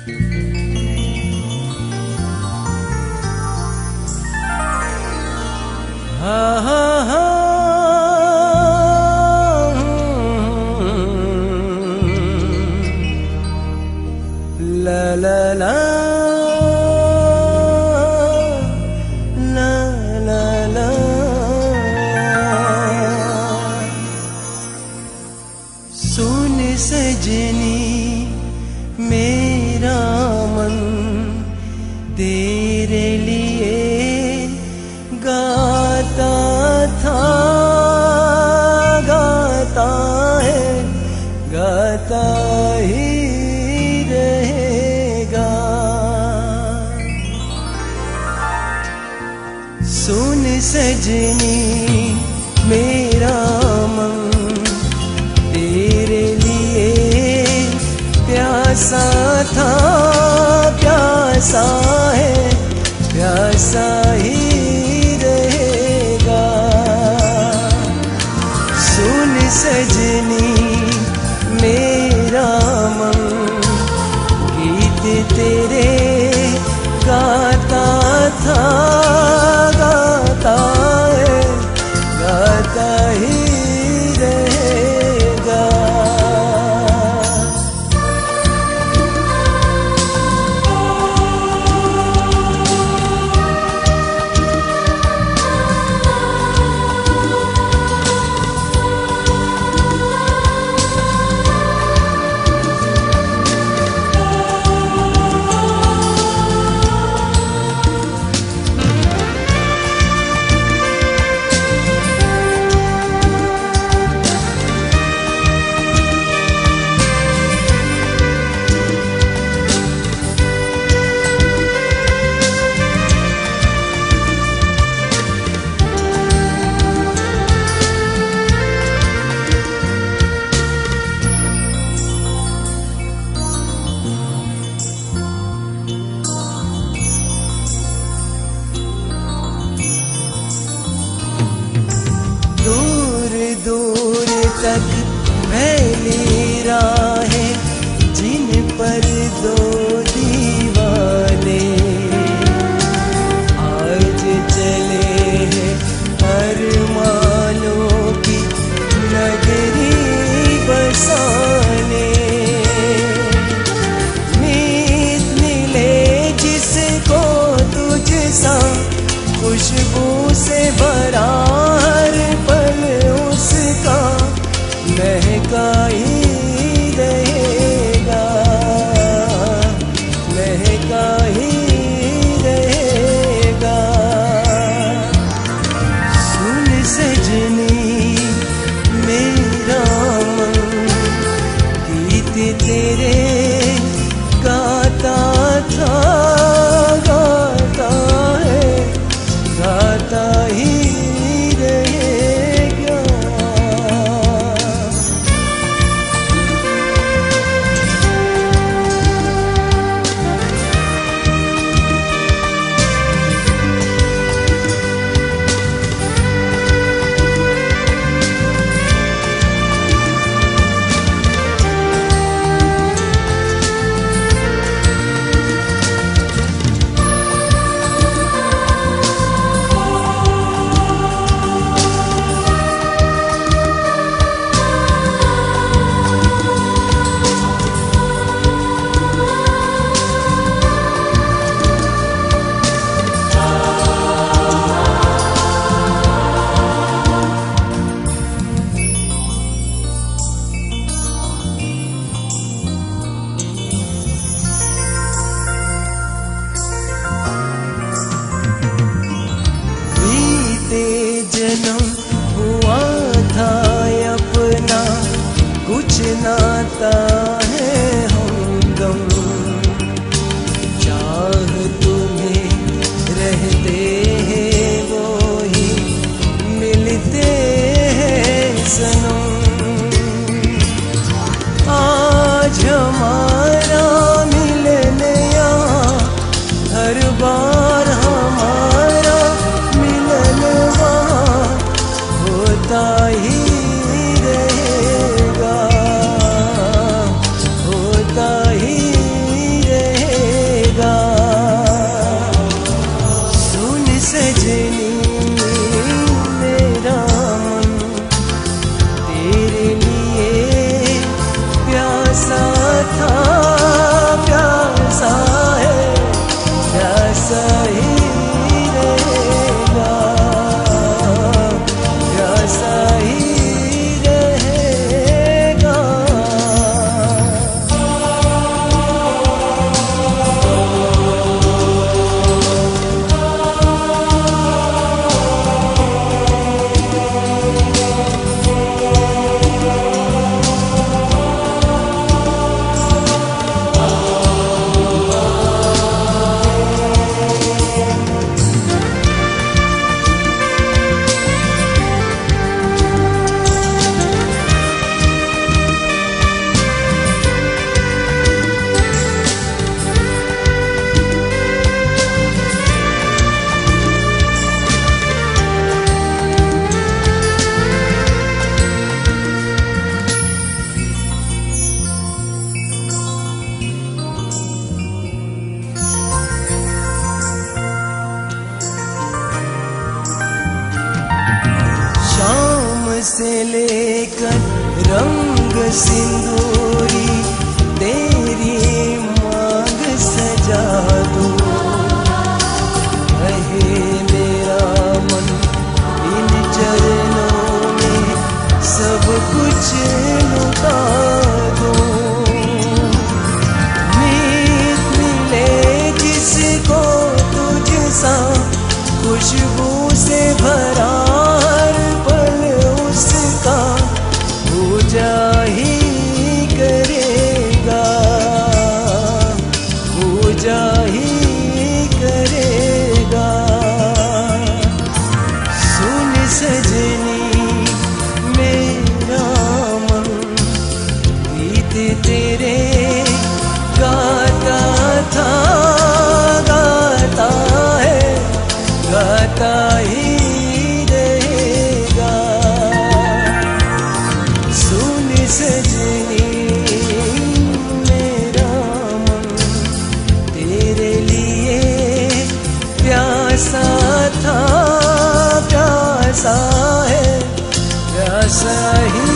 La la la la la la सुन सजनी मेरा मन तेरे लिए गाता था, गाता है, गाता ही रहेगा। सुन सजनी मेरा मन तेरे लिए प्यासा था, प्यासा है, प्यासा ही रहेगा। सुन सजनी मेरा मन गीत तेरे गाता था, गाता है, गाता ही रहेगा। से लेकर रंग सिंदूरी तेरी मांग सजा दूं। कहे मेरा मन इन चरणों में सब कुछ लुटा दूं। मीत मिले जिसको तुझसा खुशबू से भरा हर पल उसका पूजा ही करेगा, पूजा ही करेगा। सुन सजनी मेरा मन गीत तेरे गाता था, गाता है, गाता ही रहेगा। सुन सजनी मेरा मन तेरे लिए प्यासा था, प्यासा है, प्यासा ही